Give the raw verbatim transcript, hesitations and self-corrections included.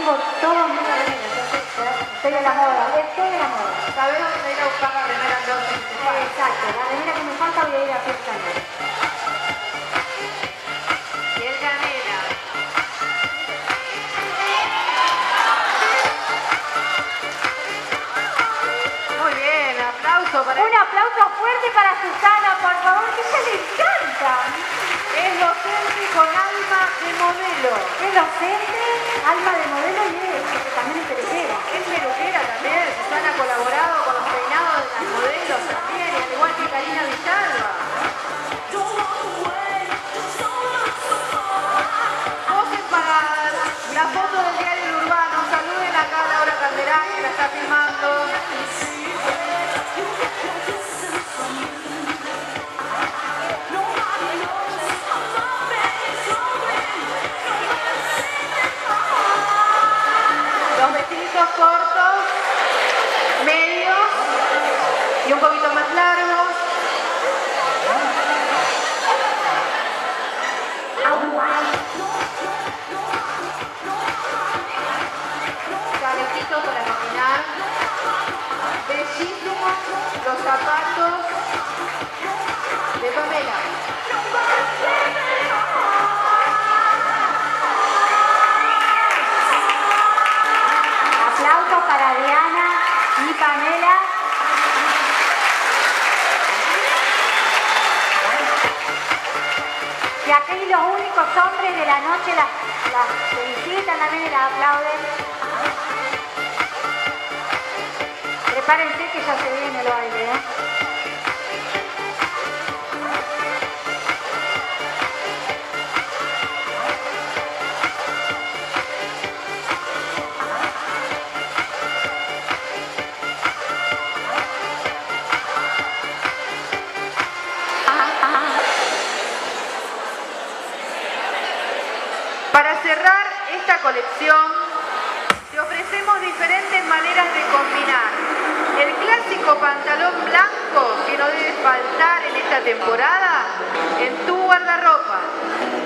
tengo todo muy bien, entonces estoy a la moda, estoy a la moda. ¿Sabés dónde ir a buscar la remera entonces? Exacto, la remera que me falta voy a ir a Fiesta Nueva. Y el canela. Muy bien, aplauso para... Un aplauso fuerte para Susana, por favor, que ella le encanta. Es docente con alma de modelo. Es docente, alma de modelo y es que también es peluquera. Es peluquera también. Susana ha colaborado con los peinados de las modelos también, y al igual que Karina Villalba. Posen para la foto del diario El Urbano. Saluden acá a Laura Calderán, que la está filmando. Los vestiditos cortos, medios y un poquito más largos. Calentitos para caminar. Bellísimos los zapatos de Pamela. Aplausos para Diana y Pamela. Y aquí los únicos hombres de la noche las, las felicitan también y las aplauden. Prepárense que ya se viene el baile, ¿eh? Para cerrar esta colección, te ofrecemos diferentes maneras de combinar el clásico pantalón blanco que no debe faltar en esta temporada en tu guardarropa.